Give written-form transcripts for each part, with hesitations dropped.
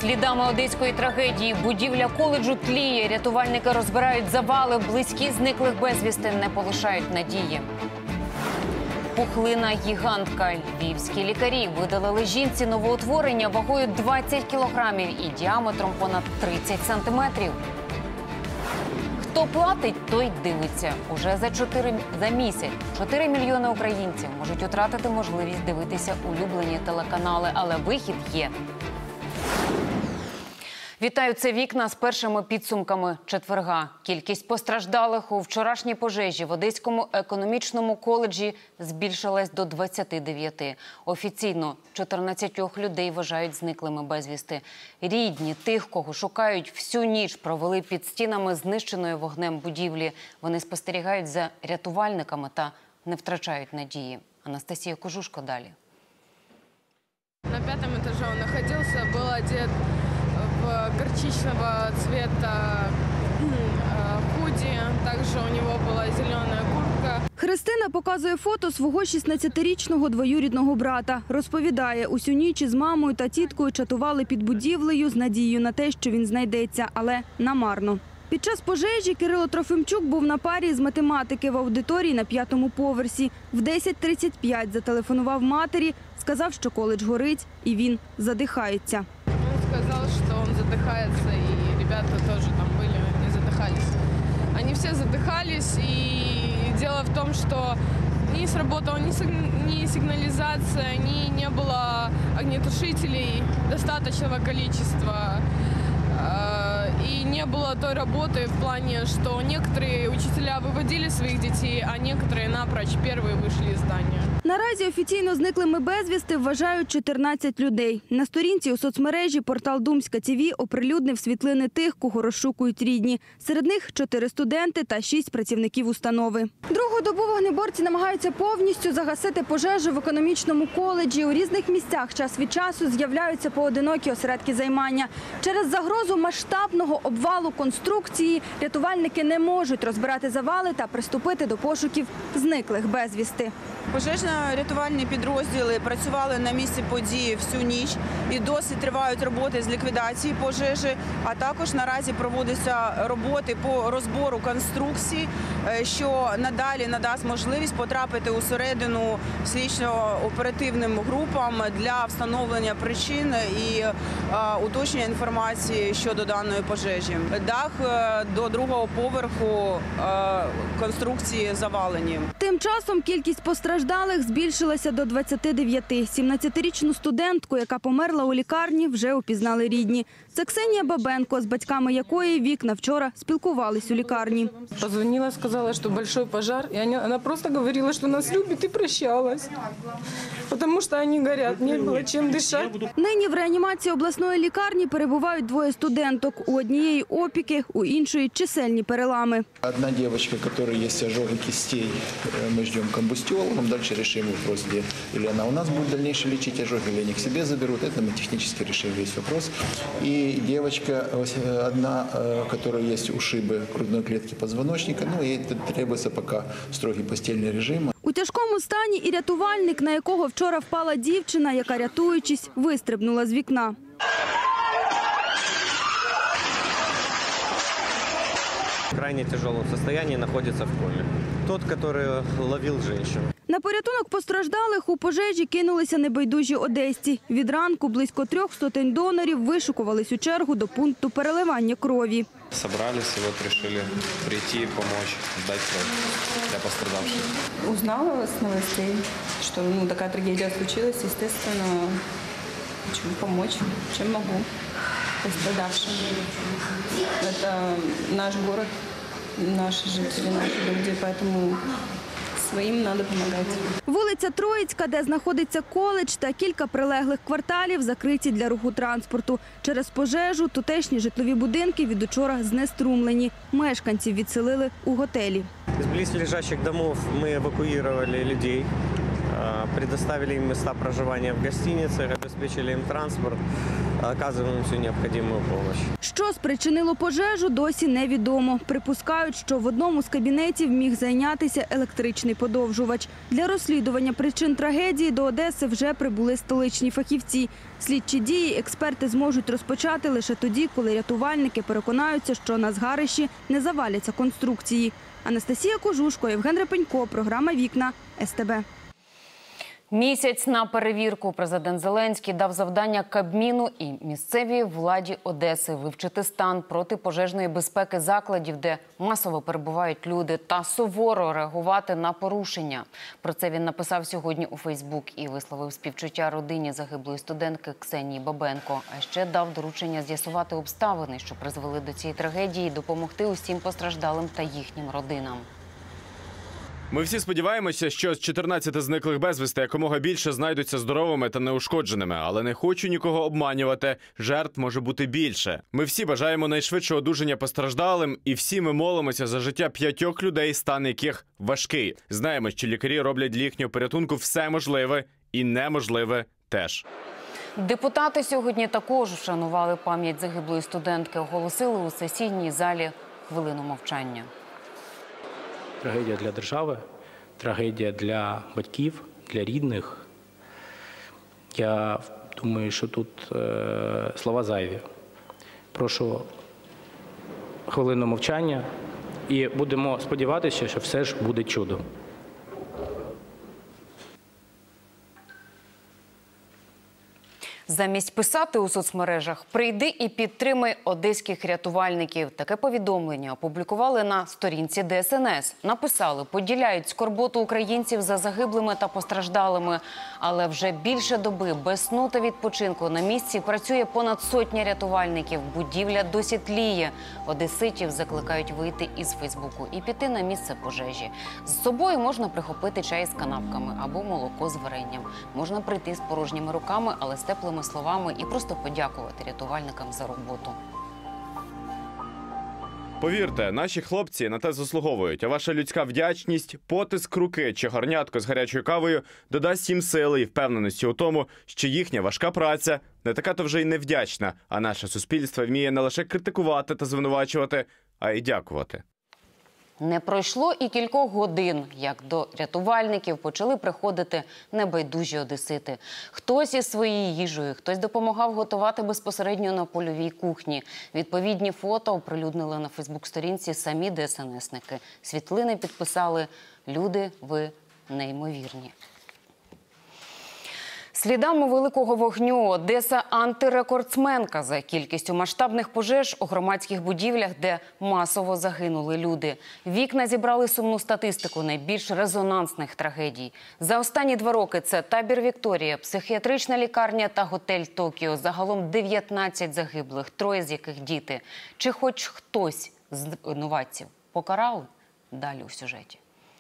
Слідами одеської трагедії будівля коледжу тліє. Рятувальники розбирають завали. Близькі зниклих безвісти не полишають надії. Пухлина гігантка. Львівські лікарі видалили жінці новоутворення вагою 20 кілограмів і діаметром понад 30 сантиметрів. Хто платить, той дивиться. Уже за місяць 4 мільйони українців можуть втратити можливість дивитися улюблені телеканали, але вихід є. Вітаю, це «Вікна» з першими підсумками четверга. Кількість постраждалих у вчорашній пожежі в Одеському економічному коледжі збільшилась до 29. Офіційно 14 людей вважають зниклими безвісти. Рідні тих, кого шукають, всю ніч провели під стінами знищеної вогнем будівлі. Вони спостерігають за рятувальниками та не втрачають надії. Анастасія Кожушко далі. На 5-м этаже он находился, был одет в горчичного цвета худи, также у него была зеленая куртка. Христина показує фото свого 16-річного двоюрідного брата. Розповідає, усю ніч із мамою та тіткою чатували під будівлею з надією на те, що він знайдеться, але намарно. Під час пожежі Кирило Трофимчук був на парі з математики в аудиторії на 5-му поверсі. В 10:35 зателефонував матері, сказав, що коледж горить, і він задихається. Он сказал, что он задыхается, и ребята тоже там были, не задыхались. Они все задыхались, и дело в том, что не сработала ни сигнализация, не было огнетушителей достаточного количества. И не было той работы в плане, что некоторые учителя выводили своих детей, а некоторые напрочь первые вышли из здания. Наразі офіційно зниклими безвісти вважають 14 людей. На сторінці у соцмережі портал Думська ТВ оприлюднив світлини тих, кого розшукують рідні. Серед них 4 студенти та 6 працівників установи. Другу добу вогнеборці намагаються повністю загасити пожежу в економічному коледжі. У різних місцях час від часу з'являються поодинокі осередки займання. Через загрозу масштабного обвалу конструкції рятувальники не можуть розбирати завали та приступити до пошуків зниклих безвісти. Пожежно-рятувальні підрозділи працювали на місці події всю ніч і досі тривають роботи з ліквідації пожежі, а також наразі проводяться роботи по розбору конструкцій, що надалі надасть можливість потрапити усередину слідчо-оперативним групам для встановлення причин і уточнення інформації щодо даної пожежі. Дах до 2-го поверху конструкції завалені. Тим часом кількість постраждалих збільшилася до 29. 17-річну студентку, яка померла у лікарні, вже упізнали рідні. Це Ксенія Бабенко, з батьками якої «Вікна» вчора спілкувались у лікарні. Позвонила, сказала, що великий пожар, і вона просто говорила, що нас любить і прощалась. Тому що вони горять, не було чим дихати. Нині в реанімації обласної лікарні перебувають 2 студенток. У однієї опіки, у іншої чисельні перелами. Одна девочка, у которой есть ожоги кистей, мы ждем комбустиологом, дальше решим вопрос, или она у нас будет дальнейше лечить ожоги, или они к себе заберут, это мы технически решим весь вопрос. И девочка одна, у которой есть ушибы грудной клетки позвоночника, ей требуется пока строгий постельный режим. У тяжкому стані і рятувальник, на якого вчора впала дівчина, яка, рятуючись, вистрибнула з вікна. В крайне тяжелом состоянии находится в коме. Тот, который ловил женщину. На порятунок постраждалих у пожежі кинулися небайдужі одесці. Від ранку близько 300 донорів вишукувались у чергу до пункту переливання крові. Собрались и вот решили прийти, помочь, сдать кровь для пострадавших. Узнала с новостей, что такая трагедия случилась, естественно, хочу помочь, чем могу пострадавшим. Это наш город, наши жители, наши люди, поэтому своїм треба допомагати. Вулиця Троїцька, де знаходиться коледж, та кілька прилеглих кварталів закриті для руху транспорту. Через пожежу тутешні житлові будинки від учора знеструмлені. Мешканців відселили у готелі. Из близлежащих домов мы эвакуировали людей, предоставили им места проживания в гостиницах, обеспечили им транспорт. оказываем всю необходимую помощь. Що спричинило пожежу, досі невідомо. Припускають, що в одному з кабінетів міг зайнятися електричний подовжувач. Для розслідування причин трагедії до Одеси вже прибули столичні фахівці. Слідчі дії експерти зможуть розпочати лише тоді, коли рятувальники переконаються, що на згарищі не заваляться конструкції. Анастасія Кожушко, Євген Репенько, програма «Вікна», СТБ. Місяць на перевірку. Президент Зеленський дав завдання Кабміну і місцевій владі Одеси вивчити стан протипожежної безпеки закладів, де масово перебувають люди, та суворо реагувати на порушення. Про це він написав сьогодні у Фейсбук і висловив співчуття родині загиблої студентки Ксенії Бабенко. А ще дав доручення з'ясувати обставини, що призвели до цієї трагедії, і допомогти усім постраждалим та їхнім родинам. Ми всі сподіваємося, що з 14 зниклих безвісти якомога більше знайдуться здоровими та неушкодженими. Але не хочу нікого обманювати. Жертв може бути більше. Ми всі бажаємо найшвидшого одужання постраждалим. І всі ми молимося за життя 5 людей, стан яких важкий. Знаємо, що лікарі роблять для їхнього порятунку все можливе і неможливе теж. Депутати сьогодні також вшанували пам'ять загиблої студентки. Оголосили у сесійній залі хвилину мовчання. Трагедія для держави, трагедія для батьків, для рідних. Я думаю, що тут слова зайві. Прошу хвилину мовчання і будемо сподіватися, що все ж буде чудо. Замість писати у соцмережах «Прийди і підтримай одеських рятувальників». Таке повідомлення опублікували на сторінці ДСНС. Написали, поділяють скорботу українців за загиблими та постраждалими. Але вже більше доби без сну та відпочинку на місці працює понад 100 рятувальників. Будівля досі тліє. Одеситів закликають вийти із Фейсбуку і піти на місце пожежі. З собою можна прихопити чай з канапками або молоко з варенням. Можна прийти з порожніми руками, але з теплими словами і просто подякувати рятувальникам за роботу. Повірте, наші хлопці на те заслуговують, а ваша людська вдячність, потиск руки чи горнятко з гарячою кавою додасть їм сили і впевненості у тому, що їхня важка праця не така то вже й невдячна, а наше суспільство вміє не лише критикувати та звинувачувати, а й дякувати. Не пройшло і кількох годин, як до рятувальників почали приходити небайдужі одесити. Хтось із своєю їжею, хтось допомагав готувати безпосередньо на польовій кухні. Відповідні фото оприлюднили на Фейсбук-сторінці самі ДСНСники. Світлини підписали «Люди, ви неймовірні». Слідами великого вогню Одеса антирекордсменка за кількістю масштабних пожеж у громадських будівлях, де масово загинули люди. Вікна зібрали сумну статистику найбільш резонансних трагедій. За останні 2 роки це табір «Вікторія», психіатрична лікарня та готель «Токіо». Загалом 19 загиблих, 3 з яких діти. Чи хоч хтось з винуватців покарали? Далі у сюжеті.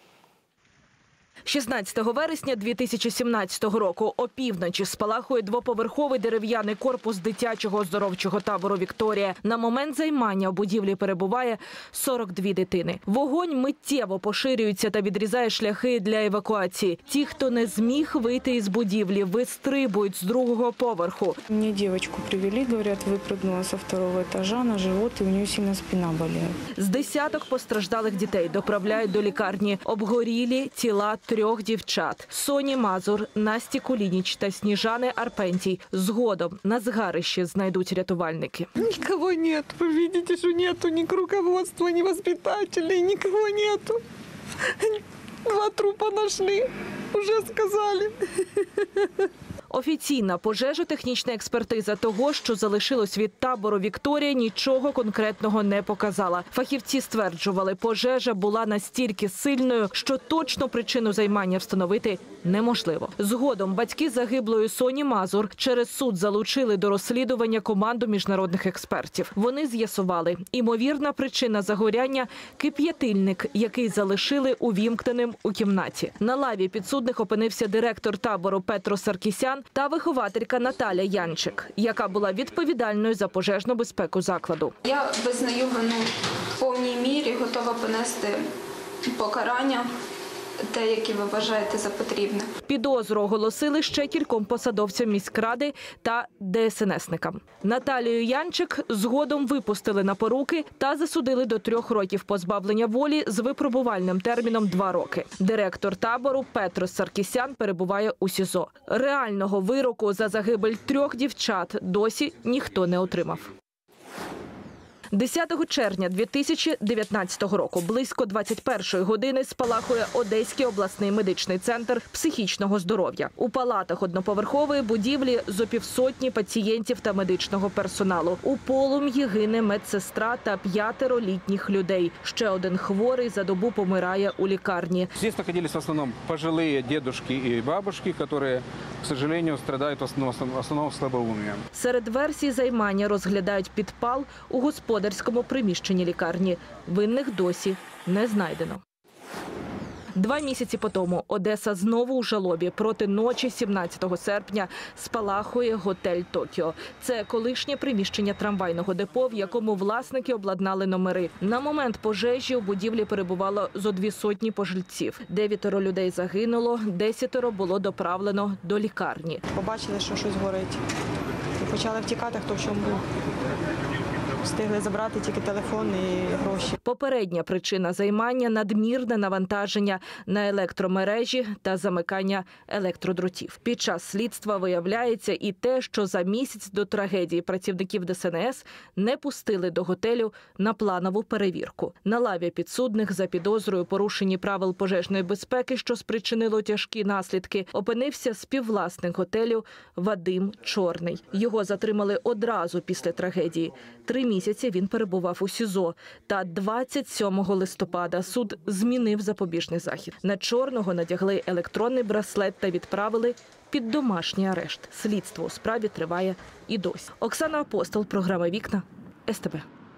16 вересня 2017 року опівночі спалахує 2-поверховий дерев'яний корпус дитячого оздоровчого табору «Вікторія». На момент займання у будівлі перебуває 42 дитини. Вогонь миттєво поширюється та відрізає шляхи для евакуації. Ті, хто не зміг вийти із будівлі, вистрибують з 2-го поверху. Мені дівчинку привели, говорять, випрыгнула з 2-го етажа на живот, і у неї сильно спина боліє. З десяток постраждалих дітей доправляють до лікарні. Обгорілі тіла 3 дівчат – Соні Мазур, Насті Кулініч та Сніжани Арпентій. Згодом на згарищі знайдуть рятувальники. Никого нет. Вы видите, что нету ни руководства, ни воспитателей, никого нету. 2 трупа нашли, уже сказали. Офіційна пожежотехнічна експертиза того, що залишилось від табору «Вікторія», нічого конкретного не показала. Фахівці стверджували, пожежа була настільки сильною, що точно причину займання встановити неможливо. Згодом батьки загиблої Соні Мазур через суд залучили до розслідування команду міжнародних експертів. Вони з'ясували, імовірна причина загоряння – кип'ятильник, який залишили увімкненим у кімнаті. На лаві підсудних опинився директор табору Петро Саркісян та вихователька Наталя Янчик, яка була відповідальною за пожежну безпеку закладу. Я визнаю вину в повній мірі, готова понести покарання те, які ви вважаєте за потрібне. Підозру оголосили ще кільком посадовцям міськради та ДСНСникам. Наталію Янчик згодом випустили на поруки та засудили до 3 років позбавлення волі з випробувальним терміном 2 роки. Директор табору Петрос Саркісян перебуває у СІЗО. Реального вироку за загибель 3 дівчат досі ніхто не отримав. 10 червня 2019 року близько 21-ї години спалахує Одеський обласний медичний центр психічного здоров'я. У палатах одноповерхової будівлі зо півсотні пацієнтів та медичного персоналу. У полум'ї гине медсестра та 5 літніх людей. Ще один хворий за добу помирає у лікарні. Здесь находились в основном пожилые дедушки и бабушки, которые, к сожалению, страдают в основном слабоумием. Серед версій займання розглядають підпал у господарському приміщенні лікарні. Винних досі не знайдено. 2 місяці по тому Одеса знову у жалобі. Проти ночі 17 серпня спалахує готель «Токіо». Це колишнє приміщення трамвайного депо, в якому власники обладнали номери. На момент пожежі у будівлі перебувало зо 200 пожильців. 9 людей загинуло, 10 було доправлено до лікарні. Побачили, що щось горить. І почали втікати, хто в чому був. Встигли забрати тільки телефон і гроші. Попередня причина займання – надмірне навантаження на електромережі та замикання електродротів. Під час слідства виявляється і те, що за місяць до трагедії працівників ДСНС не пустили до готелю на планову перевірку. На лаві підсудних за підозрою порушенні правил пожежної безпеки, що спричинило тяжкі наслідки, опинився співвласник готелю Вадим Чорний. Його затримали одразу після трагедії. 3 місяці він перебував у СІЗО. Та 27 листопада суд змінив запобіжний захід. На Чорного надягли електронний браслет та відправили під домашній арешт. Слідство у справі триває і досі. Оксана Апостол, програма «Вікна», СТБ.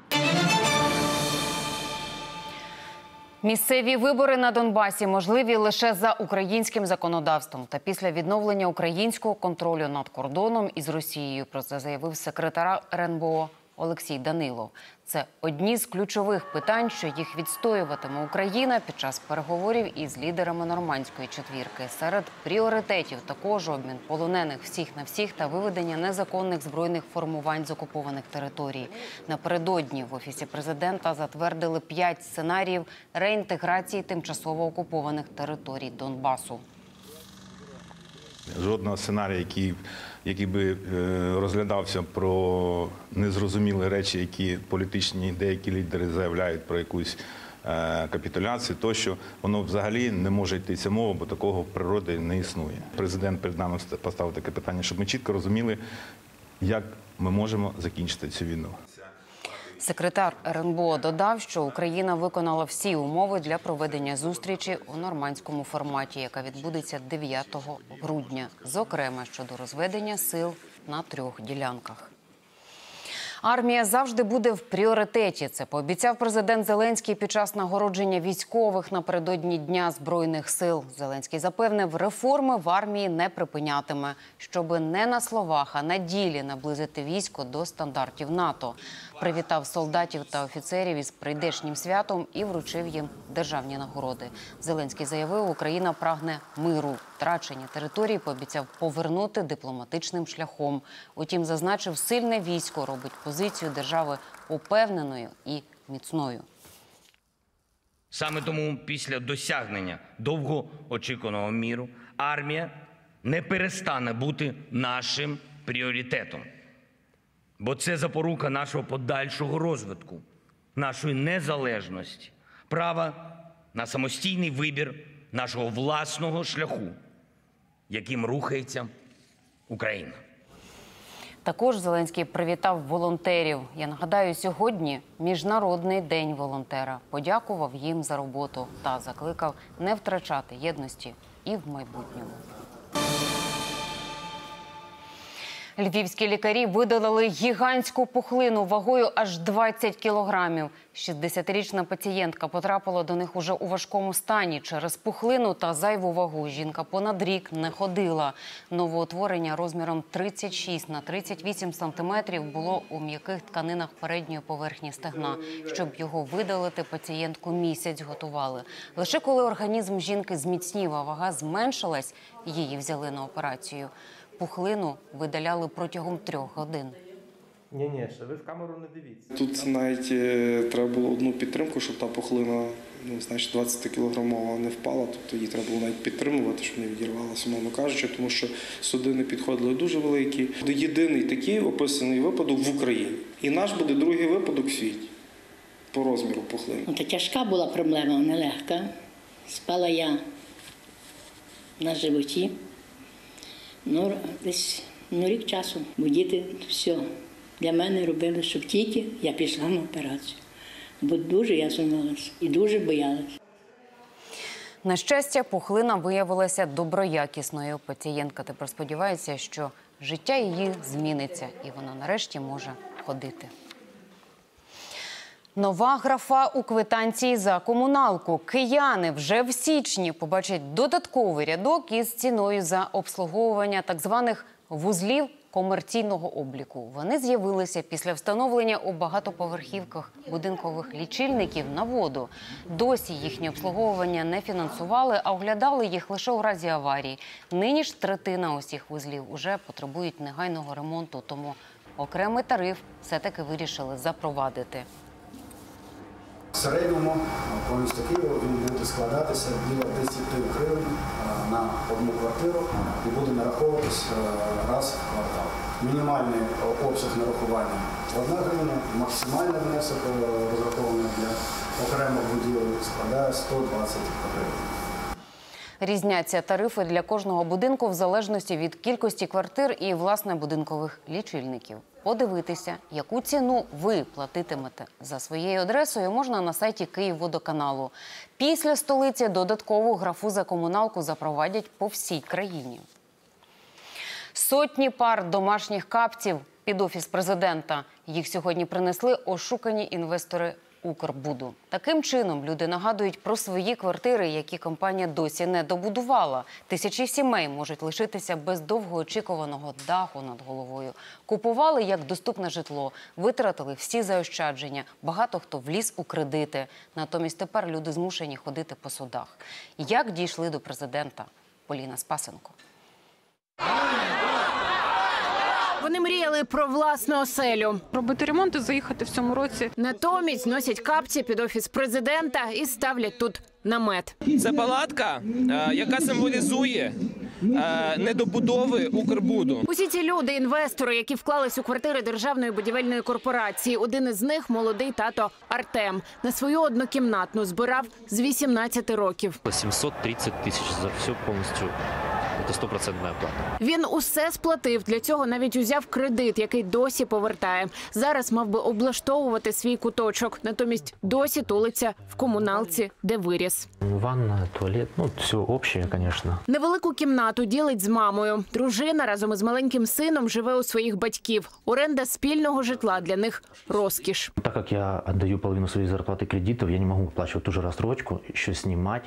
Місцеві вибори на Донбасі можливі лише за українським законодавством та після відновлення українського контролю над кордоном із Росією. Про це заявив секретар РНБО Олексій Данилов. Це одні з ключових питань, що їх відстоюватиме Україна під час переговорів із лідерами Нормандської четвірки. Серед пріоритетів також обмін полонених всіх на всіх та виведення незаконних збройних формувань з окупованих територій. Напередодні в Офісі президента затвердили 5 сценаріїв реінтеграції тимчасово окупованих територій Донбасу. Жодного сценарію, який би розглядався про незрозумілі речі, які політичні деякі лідери заявляють про якусь капітуляцію, тощо воно взагалі не може йтися мова, бо такого в природі не існує. Президент перед нами поставив таке питання, щоб ми чітко розуміли, як ми можемо закінчити цю війну. Секретар РНБО додав, що Україна виконала всі умови для проведення зустрічі у нормандському форматі, яка відбудеться 9 грудня, зокрема щодо розведення сил на 3 ділянках. Армія завжди буде в пріоритеті. Це пообіцяв президент Зеленський під час нагородження військових напередодні Дня Збройних сил. Зеленський запевнив, реформи в армії не припинятиме, щоби не на словах, а на ділі наблизити військо до стандартів НАТО. Привітав солдатів та офіцерів із прийдешнім святом і вручив їм державні нагороди. Зеленський заявив, Україна прагне миру. Втрачені території пообіцяв повернути дипломатичним шляхом. Утім, зазначив, сильне військо робить позицію держави упевненою і міцною. Саме тому після досягнення довгоочікуваного миру армія не перестане бути нашим пріоритетом. Бо це запорука нашого подальшого розвитку, нашої незалежності, права на самостійний вибір нашого власного шляху, яким рухається Україна. Також Зеленський привітав волонтерів. Я нагадаю, сьогодні Міжнародний день волонтера. Подякував їм за роботу та закликав не втрачати єдності і в майбутньому. Львівські лікарі видалили гігантську пухлину вагою аж 20 кілограмів. 60-річна пацієнтка потрапила до них уже у важкому стані. Через пухлину та зайву вагу жінка понад рік не ходила. Новоутворення розміром 36 на 38 сантиметрів було у м'яких тканинах передньої поверхні стегна. Щоб його видалити, пацієнтку місяць готували. Лише коли організм жінки зміцнів, а вага зменшилась, її взяли на операцію. Пухлину видаляли протягом 3 годин. Ні, ще ви в камеру не дивіться. Тут навіть треба було одну підтримку, щоб та пухлина, 20-кілограмова не впала. Тобто її треба було навіть підтримувати, щоб не відірвалася, мовно кажучи, тому що судини підходили дуже великі. Єдиний такий описаний випадок в Україні. І наш буде другий випадок в світі по розміру пухлини. Це тяжка була проблема, нелегка. Спала я на животі. Десь рік часу, бо діти все для мене робили, щоб тільки я пішла на операцію. Бо дуже я сумнілася і дуже боялася. На щастя, пухлина виявилася доброякісною. Пацієнтка тепер сподівається, що життя її зміниться і вона нарешті може ходити. Нова графа у квитанції за комуналку. Кияни вже в січні побачать додатковий рядок із ціною за обслуговування так званих вузлів комерційного обліку. Вони з'явилися після встановлення у багатоповерхівках будинкових лічильників на воду. Досі їхнє обслуговування не фінансували, а оглядали їх лише у разі аварії. Нині ж третина усіх вузлів уже потребують негайного ремонту, тому окремий тариф все-таки вирішили запровадити. В середньому по місту Києва він буде складатися біля 10 гривень на одну квартиру і буде нараховуватись раз в квартал. Мінімальний обсяг нарахування – 1 гривня, максимальний внесок розрахований для окремих будівель складає 120 гривень. Різняться тарифи для кожного будинку в залежності від кількості квартир і, власне, будинкових лічильників. Подивитися, яку ціну ви платитимете за своєю адресою, можна на сайті Київводоканалу. Після столиці додаткову графу за комуналку запровадять по всій країні. Сотні пар домашніх капців під Офіс президента. Їх сьогодні принесли ошукані інвестори Укрбуду. Таким чином люди нагадують про свої квартири, які компанія досі не добудувала. Тисячі сімей можуть лишитися без довгоочікуваного даху над головою. Купували як доступне житло, витратили всі заощадження. Багато хто вліз у кредити. Натомість тепер люди змушені ходити по судах. Як дійшли до президента? Поліна Спасенко. Вони мріяли про власну оселю. Робити ремонт і заїхати в цьому році. Натомість носять капці під Офіс президента і ставлять тут намет. Це палатка, яка символізує недобудови Укрбуду. Усі ці люди – інвестори, які вклались у квартири Державної будівельної корпорації. Один із них – молодий тато Артем. На свою однокімнатну збирав з 18 років. 730 тисяч за все повністю. Це 100% оплата. Він усе сплатив. Для цього навіть узяв кредит, який досі повертає. Зараз мав би облаштовувати свій куточок. Натомість досі тулиться в комуналці, де виріс. Ванна, туалет, все общее, звісно. Невелику кімнату ділить з мамою. Дружина разом із маленьким сином живе у своїх батьків. Оренда спільного житла для них – розкіш. Так як я віддаю половину своєї зарплати кредитів, я не можу оплачувати ту ж розстрочку, ще знімати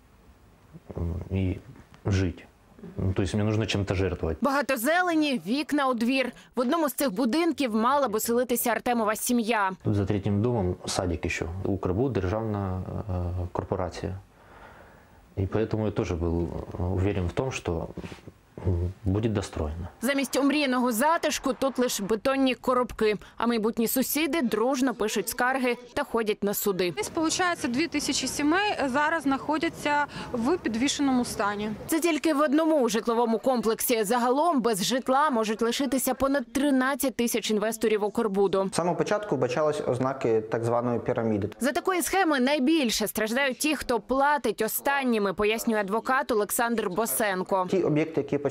і жити. Тобто мені потрібно чимось жертвувати. Багато зелені, вікна у двір. В одному з цих будинків мала б оселитися Артемова сім'я. Тут за третім домом садик ще. Укрбуд – державна корпорація. І тому я теж був уверен в тому, що буде достроєно. Замість омріяного затишку тут лише бетонні коробки. А майбутні сусіди дружно пишуть скарги та ходять на суди. Десь, виходить, 2000 сімей зараз знаходяться в підвішеному стані. Це тільки в одному житловому комплексі. Загалом без житла можуть лишитися понад 13 тисяч інвесторів Укрбуду. З самого початку бачались ознаки так званої піраміди. За такої схеми найбільше страждають ті, хто платить останніми, пояснює адвокат Олександр Босенко. Ті об'єкти, які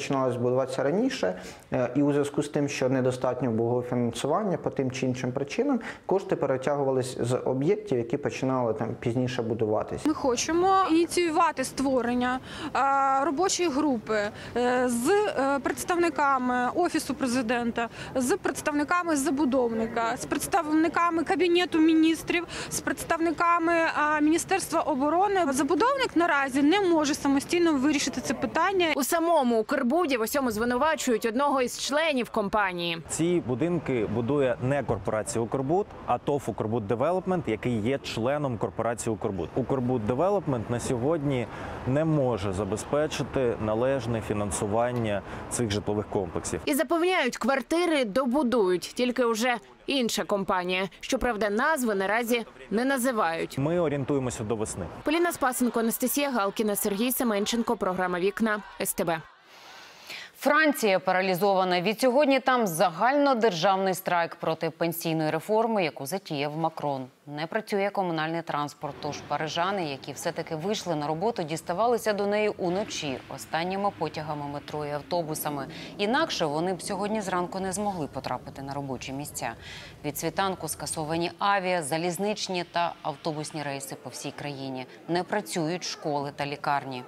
починалось будуватися раніше, і у зв'язку з тим, що недостатньо було фінансування по тим чи іншим причинам, кошти перетягувались з об'єктів, які починали там пізніше будуватися. Ми хочемо ініціювати створення робочої групи з представниками Офісу президента, з представниками забудовника, з представниками Кабінету міністрів, з представниками Міністерства оборони. Забудовник наразі не може самостійно вирішити це питання. У самому Укрбуді в усьому звинувачують одного із членів компанії. Ці будинки будує не корпорація «Укрбуд», а ТОВ «Укрбуд Девелопмент», який є членом корпорації «Укрбуд». «Укрбуд Девелопмент» на сьогодні не може забезпечити належне фінансування цих житлових комплексів. І запевняють, квартири добудують, тільки вже інша компанія. Щоправда, назви наразі не називають. Ми орієнтуємося до весни. Поліна Спасенко, Анастасія Галкіна, Сергій Семенченко. Програма «Вікна», СТБ. Франція паралізована. Відсьогодні там загальнодержавний страйк проти пенсійної реформи, яку затіяв Макрон. Не працює комунальний транспорт, тож парижани, які все-таки вийшли на роботу, діставалися до неї уночі останніми потягами метро і автобусами. Інакше вони б сьогодні зранку не змогли потрапити на робочі місця. Від світанку скасовані авіа, залізничні та автобусні рейси по всій країні. Не працюють школи та лікарні.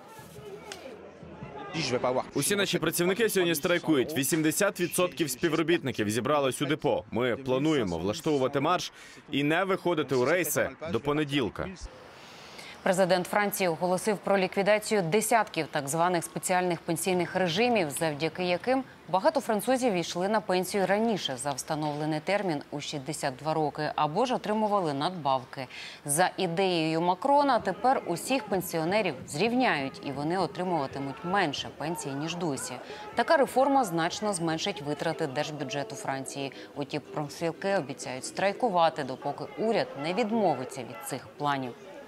Усі наші працівники сьогодні страйкують. 80% співробітників зібрались у депо. Ми плануємо влаштовувати марш і не виходити у рейси до понеділка. Президент Франції оголосив про ліквідацію десятків так званих спеціальних пенсійних режимів, завдяки яким багато французів йшли на пенсію раніше за встановлений термін у 62 роки, або ж отримували надбавки. За ідеєю Макрона тепер усіх пенсіонерів зрівняють, і вони отримуватимуть менше пенсії, ніж досі. Така реформа значно зменшить витрати держбюджету Франції. Утім, профспілки обіцяють страйкувати, допоки уряд не відмовиться від цих планів.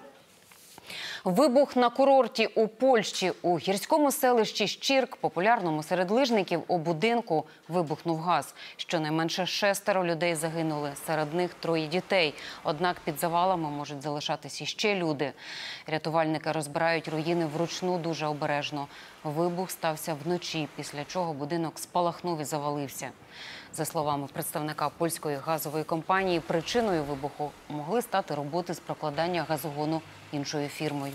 Вибух на курорті у Польщі. У гірському селищі Щірк, популярному серед лижників, у будинку вибухнув газ. Щонайменше 6 людей загинули, серед них 3 дітей. Однак під завалами можуть залишатись іще люди. Рятувальники розбирають руїни вручну дуже обережно. Вибух стався вночі, після чого будинок спалахнув і завалився. За словами представника польської газової компанії, причиною вибуху могли стати роботи з прокладання газогону іншою фірмою.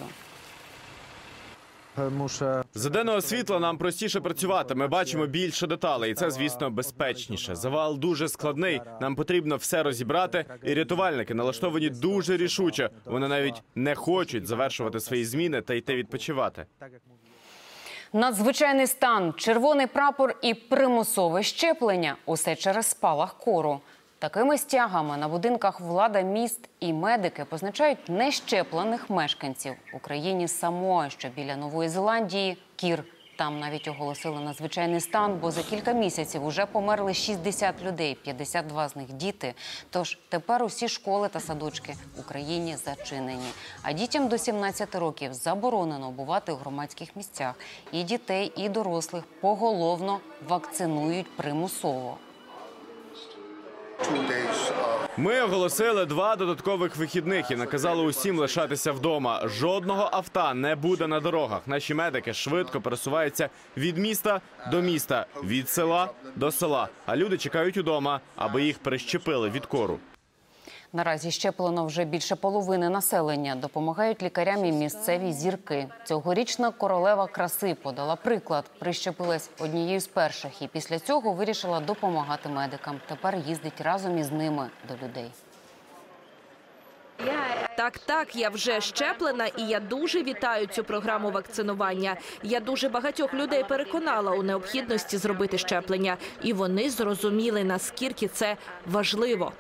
За денного світла нам простіше працювати. Ми бачимо більше деталей, і це, звісно, безпечніше. Завал дуже складний, нам потрібно все розібрати, і рятувальники налаштовані дуже рішуче. Вони навіть не хочуть завершувати свої зміни та йти відпочивати. Надзвичайний стан, червоний прапор і примусове щеплення – усе через спалах кору. Такими стягами на будинках влада міст і медики позначають нещеплених мешканців. У країні Самоа, що біля Нової Зеландії, Кір. Там навіть оголосили надзвичайний стан, бо за кілька місяців уже померли 60 людей, 52 з них діти. Тож тепер усі школи та садочки в Україні зачинені. А дітям до 17 років заборонено бувати у громадських місцях. І дітей, і дорослих поголовно вакцинують примусово. Ми оголосили 2 додаткових вихідних і наказали усім лишатися вдома. Жодного авто не буде на дорогах. Наші медики швидко пересуваються від міста до міста, від села до села. А люди чекають удома, аби їх перещепили від кору. Наразі щеплено вже більше половини населення. Допомагають лікарям і місцеві зірки. Цьогорічна королева краси подала приклад. Прищепилась однією з перших і після цього вирішила допомагати медикам. Тепер їздить разом із ними до людей. Так, я вже щеплена, і я дуже вітаю цю програму вакцинування. Я дуже багатьох людей переконала у необхідності зробити щеплення. І вони зрозуміли, наскільки це важливо.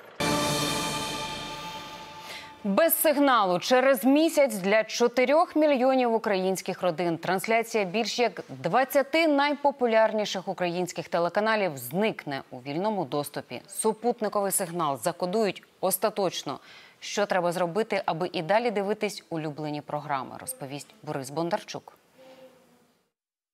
Без сигналу через місяць для 4 мільйонів українських родин трансляція більш як 20 найпопулярніших українських телеканалів зникне у вільному доступі. Супутниковий сигнал закодують остаточно. Що треба зробити, аби і далі дивитись улюблені програми, розповість Борис Бондарчук.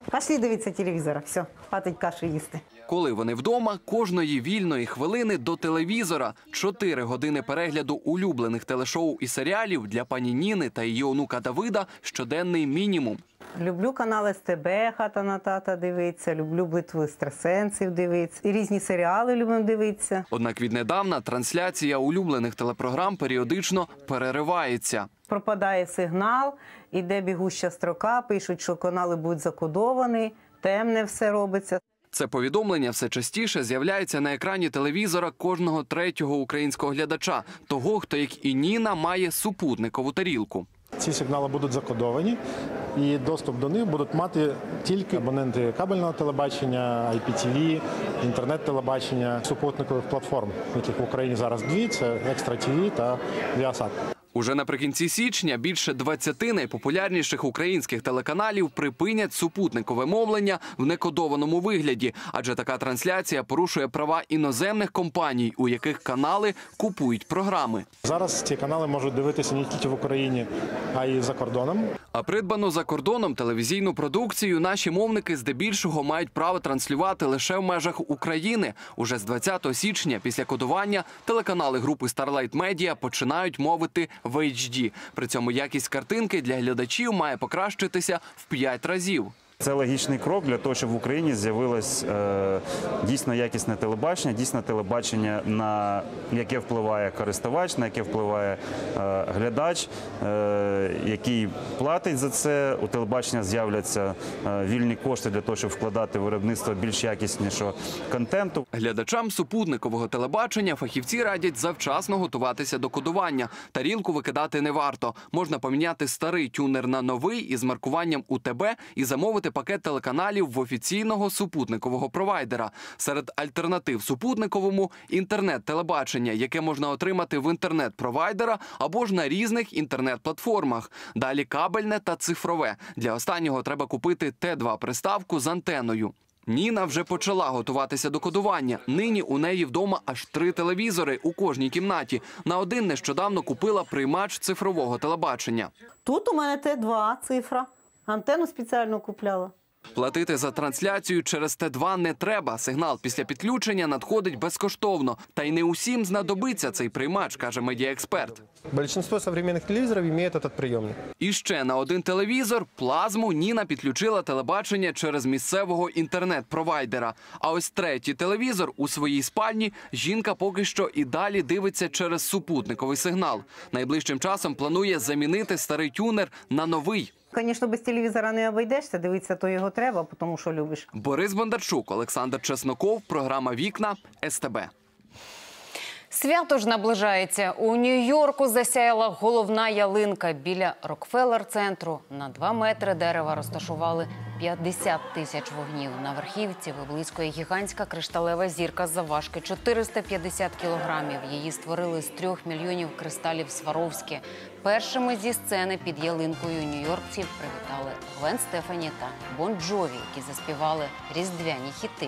Пошли дивитися телевізора, все, хватить каші їсти. Коли вони вдома, кожної вільної хвилини до телевізора. 4 години перегляду улюблених телешоу і серіалів для пані Ніни та її онука Давида – щоденний мінімум. Люблю канал СТБ, «Хата на тата» дивитися, люблю «Битву екстрасенсів» дивитися, і різні серіали любимо дивитися. Однак віднедавна трансляція улюблених телепрограм періодично переривається. Пропадає сигнал, іде бігуща строка, пишуть, що канали будуть закодовані, темне все робиться. Це повідомлення все частіше з'являється на екрані телевізора кожного 3-го українського глядача, того, хто, як і Ніна, має супутникову тарілку. Ці сигнали будуть закодовані, і доступ до них будуть мати тільки абоненти кабельного телебачення, IPTV, інтернет-телебачення, супутникових платформ, яких в Україні зараз 2 – це Екстра ТВ та Viasat. Уже наприкінці січня більше 20 найпопулярніших українських телеканалів припинять супутникове мовлення в некодованому вигляді, адже така трансляція порушує права іноземних компаній, у яких канали купують програми. Зараз ці канали можуть дивитися не тільки в Україні, а й за кордоном. А придбану за кордоном телевізійну продукцію наші мовники здебільшого мають право транслювати лише в межах України. Уже з 20 січня після кодування телеканали групи Starlight Media починають мовити в HD. При цьому якість картинки для глядачів має покращитися в 5 разів. Це логічний крок для того, щоб в Україні з'явилось дійсно якісне телебачення, дійсно телебачення, на яке впливає користувач, на яке впливає глядач, який платить за це. У телебачення з'являться вільні кошти для того, щоб вкладати в виробництво більш якіснішого контенту. Глядачам супутникового телебачення фахівці радять завчасно готуватися до кодування. Тарілку викидати не варто. Можна поміняти старий тюнер на новий із маркуванням УТБ і замовити пакет телеканалів в офіційного супутникового провайдера. Серед альтернатив супутниковому – інтернет-телебачення, яке можна отримати в інтернет-провайдера або ж на різних інтернет-платформах. Далі кабельне та цифрове. Для останнього треба купити Т2-приставку з антеною. Ніна вже почала готуватися до кодування. Нині у неї вдома аж 3 телевізори у кожній кімнаті. На один нещодавно купила приймач цифрового телебачення. Тут у мене Т2 цифра, антенну спеціально купляла. Платити за трансляцію через Т2 не треба. Сигнал після підключення надходить безкоштовно. Та й не усім знадобиться цей приймач, каже медіаексперт. Большинство современных телевизоров имеет этот приемник. І ще на один телевізор – плазму – Ніна підключила телебачення через місцевого інтернет-провайдера. А ось 3-й телевізор у своїй спальні жінка поки що і далі дивиться через супутниковий сигнал. Найближчим часом планує замінити старий тюнер на новий. Звісно, без телевізора не обійдешся, дивитися то його треба, тому що любиш. Борис Бондарчук, Олександр Чесноков, програма «Вікна», СТБ. Свято ж наближається. У Нью-Йорку засяяла головна ялинка. Біля Рокфеллер-центру на 2 метри дерева розташували 50 тисяч вогнів. На верхівці виблискує гігантська кришталева зірка завважки 450 кілограмів. Її створили з 3 мільйонів кристалів Сваровські. Першими зі сцени під ялинкою нью-йоркців привітали Гвен Стефані та Бон Джові, які заспівали різдвяні хіти.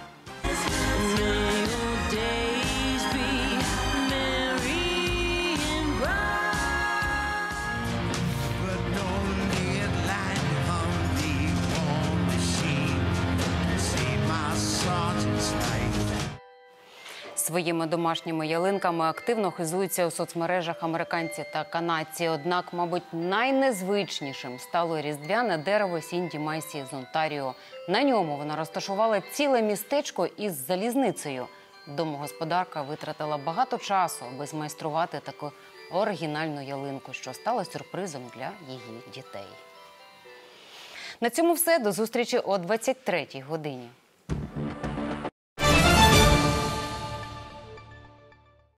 Своїми домашніми ялинками активно хизуються у соцмережах американці та канадці. Однак, мабуть, найнезвичнішим стало різдвяне дерево Сінді Майсі з Онтаріо. На ньому вона розташувала ціле містечко із залізницею. Домогосподарка витратила багато часу, аби змайструвати таку оригінальну ялинку, що стала сюрпризом для її дітей. На цьому все. До зустрічі о 23-й годині.